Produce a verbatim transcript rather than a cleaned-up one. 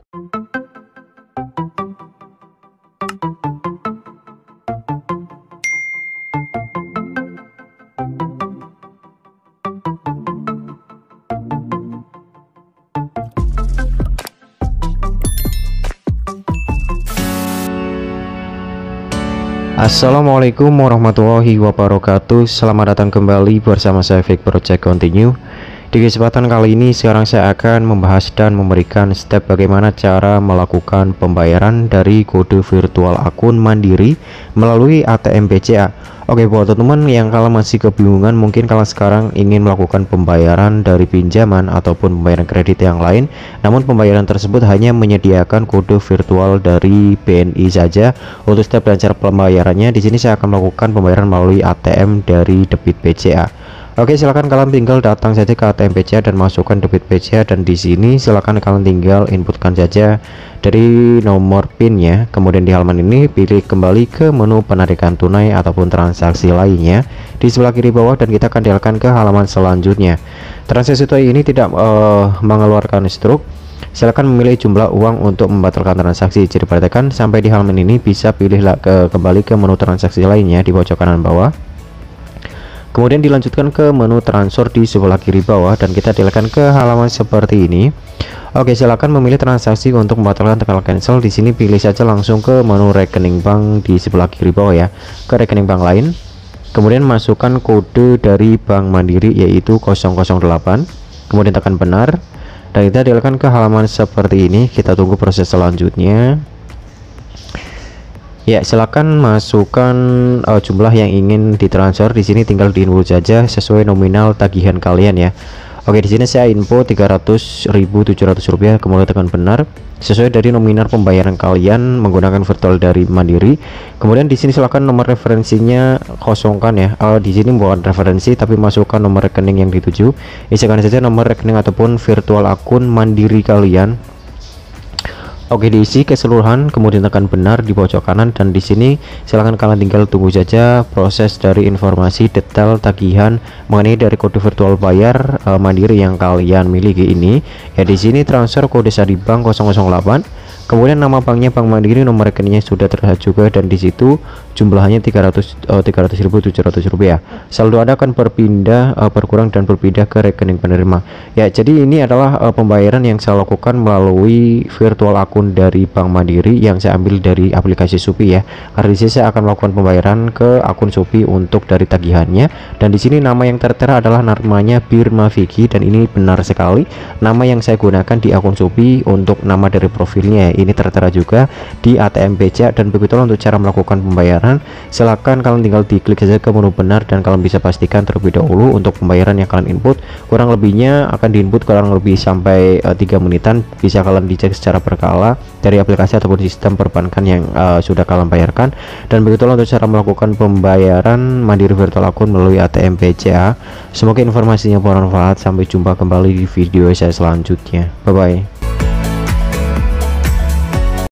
Assalamualaikum warahmatullahi wabarakatuh. Selamat datang kembali bersama saya Fake Project Continue. Di kesempatan kali ini sekarang saya akan membahas dan memberikan step bagaimana cara melakukan pembayaran dari kode virtual akun Mandiri melalui A T M B C A. Oke, buat teman-teman yang kalau masih kebingungan, mungkin kalau sekarang ingin melakukan pembayaran dari pinjaman ataupun pembayaran kredit yang lain, namun pembayaran tersebut hanya menyediakan kode virtual dari B N I saja. Untuk step dan cara pembayarannya, di sini saya akan melakukan pembayaran melalui A T M dari debit B C A. Oke, silakan kalian tinggal datang saja ke A T M B C A dan masukkan debit B C A, dan di sini silakan kalian tinggal inputkan saja dari nomor PIN-nya. Kemudian di halaman ini pilih kembali ke menu penarikan tunai ataupun transaksi lainnya di sebelah kiri bawah, dan kita akan dialihkan ke halaman selanjutnya. Transaksi tunai ini tidak uh, mengeluarkan struk. Silakan memilih jumlah uang untuk membatalkan transaksi. Jadi perhatikan sampai di halaman ini, bisa pilih ke kembali ke menu transaksi lainnya di pojok kanan bawah. Kemudian dilanjutkan ke menu transfer di sebelah kiri bawah, dan kita dialihkan ke halaman seperti ini. Oke, silakan memilih transaksi untuk membatalkan tekan cancel. Di sini pilih saja langsung ke menu rekening bank di sebelah kiri bawah ya, ke rekening bank lain. Kemudian masukkan kode dari Bank Mandiri yaitu nol nol delapan. Kemudian tekan benar, dan kita dialihkan ke halaman seperti ini. Kita tunggu proses selanjutnya. Ya, silakan masukkan uh, jumlah yang ingin ditransfer. Di sini tinggal diinput saja sesuai nominal tagihan kalian ya. Oke, di sini saya input tiga ratus ribu tujuh ratus rupiah, kemudian tekan benar sesuai dari nominal pembayaran kalian menggunakan virtual dari Mandiri. Kemudian di sini silakan nomor referensinya kosongkan ya. Uh, di sini bukan referensi tapi masukkan nomor rekening yang dituju. Isikan saja nomor rekening ataupun virtual akun Mandiri kalian. Oke, diisi keseluruhan, kemudian tekan benar di pojok kanan, dan di sini silahkan kalian tinggal tunggu saja proses dari informasi detail tagihan mengenai dari kode virtual bayar uh, Mandiri yang kalian miliki ini. Ya, di sini transfer kode sadi bank nol nol delapan. Kemudian nama banknya Bank Mandiri, nomor rekeningnya sudah terlihat juga, dan di situ jumlahnya tiga ratus ribu tujuh ratus rupiah. Saldo Anda akan berpindah uh, berkurang dan berpindah ke rekening penerima. Ya, jadi ini adalah uh, pembayaran yang saya lakukan melalui virtual akun dari Bank Mandiri yang saya ambil dari aplikasi Shopee ya. Karena di sini saya akan melakukan pembayaran ke akun Shopee untuk dari tagihannya, dan di sini nama yang tertera adalah namanya Birma Vicky, dan ini benar sekali nama yang saya gunakan di akun Shopee untuk nama dari profilnya. Ini tertera juga di A T M B C A, dan begitulah untuk cara melakukan pembayaran. Silahkan kalian tinggal diklik saja ke menu benar, dan kalian bisa pastikan terlebih dahulu untuk pembayaran yang kalian input. Kurang lebihnya akan diinput kurang lebih sampai uh, tiga menitan. Bisa kalian dicek secara berkala dari aplikasi ataupun sistem perbankan yang uh, sudah kalian bayarkan. Dan begitulah untuk cara melakukan pembayaran Mandiri virtual akun melalui A T M B C A. Semoga informasinya bermanfaat. Sampai jumpa kembali di video saya selanjutnya. Bye bye.